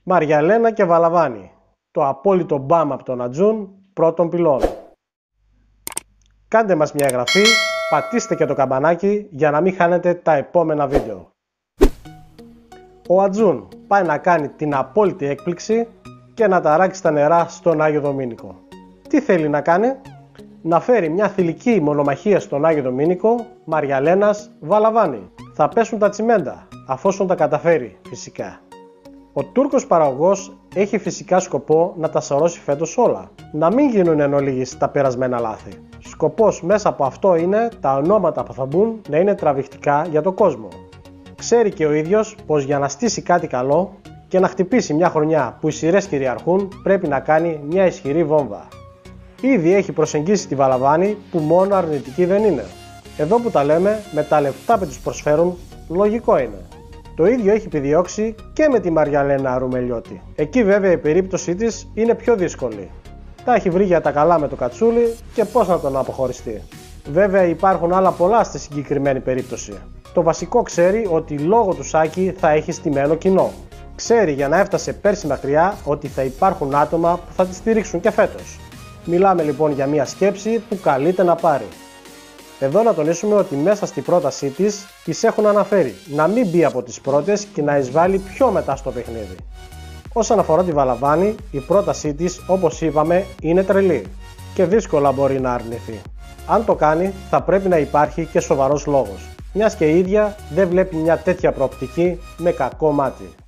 Μαριαλένα και Βαλαβάνη. Το απόλυτο μπαμ από τον Ατζούν, πρώτον πυλώνα. Κάντε μας μια εγγραφή, πατήστε και το καμπανάκι για να μην χάνετε τα επόμενα βίντεο. Ο Ατζούν πάει να κάνει την απόλυτη έκπληξη και να ταράξει τα νερά στον Άγιο Δομήνικο. Τι θέλει να κάνει? Να φέρει μια θηλυκή μονομαχία στον Άγιο Δομήνικο Μαριαλένας Βαλαβάνη. Θα πέσουν τα τσιμέντα, αφόσον τα καταφέρει φυσικά. Ο Τούρκος παραγωγός έχει φυσικά σκοπό να τα σαρώσει φέτος όλα. Να μην γίνουν εν ολίγης τα περασμένα λάθη. Σκοπός μέσα από αυτό είναι τα ονόματα που θα μπουν να είναι τραβηχτικά για τον κόσμο. Ξέρει και ο ίδιος πως για να στήσει κάτι καλό και να χτυπήσει μια χρονιά που οι σειρές κυριαρχούν πρέπει να κάνει μια ισχυρή βόμβα. Ήδη έχει προσεγγίσει τη Βαλαβάνη που μόνο αρνητική δεν είναι. Εδώ που τα λέμε, με τα λεφτά που τους προσφέρουν, λογικό είναι. Το ίδιο έχει επιδιώξει και με τη Μαριαλένα Ρουμελιώτη. Εκεί βέβαια η περίπτωσή της είναι πιο δύσκολη. Τα έχει βρει για τα καλά με το κατσούλι και πώς να τον αποχωριστεί. Βέβαια υπάρχουν άλλα πολλά στη συγκεκριμένη περίπτωση. Το βασικό ξέρει ότι λόγω του Σάκη θα έχει στημένο κοινό. Ξέρει για να έφτασε πέρσι μακριά ότι θα υπάρχουν άτομα που θα τη στηρίξουν και φέτος. Μιλάμε λοιπόν για μια σκέψη που καλείται να πάρει. Εδώ να τονίσουμε ότι μέσα στη πρότασή της έχουν αναφέρει να μην μπει από τις πρώτες και να εισβάλλει πιο μετά στο παιχνίδι. Όσον αφορά τη Βαλαβάνη, η πρότασή της, όπως είπαμε, είναι τρελή και δύσκολα μπορεί να αρνηθεί. Αν το κάνει, θα πρέπει να υπάρχει και σοβαρός λόγος, μιας και η ίδια δεν βλέπει μια τέτοια προοπτική με κακό μάτι.